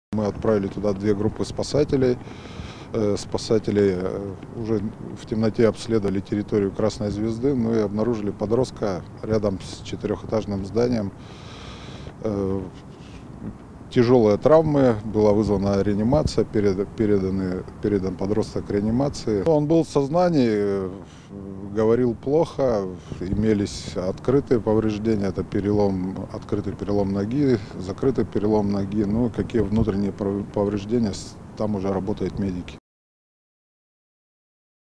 Мы отправили туда 2 группы спасателей. Спасатели уже в темноте обследовали территорию Красной Звезды, ну и обнаружили подростка рядом с 4-этажным зданием. Тяжелые травмы, была вызвана реанимация, передан подросток к реанимации. Он был в сознании, говорил плохо, имелись открытые повреждения, это открытый перелом ноги, закрытый перелом ноги, ну какие внутренние повреждения, там уже работают медики.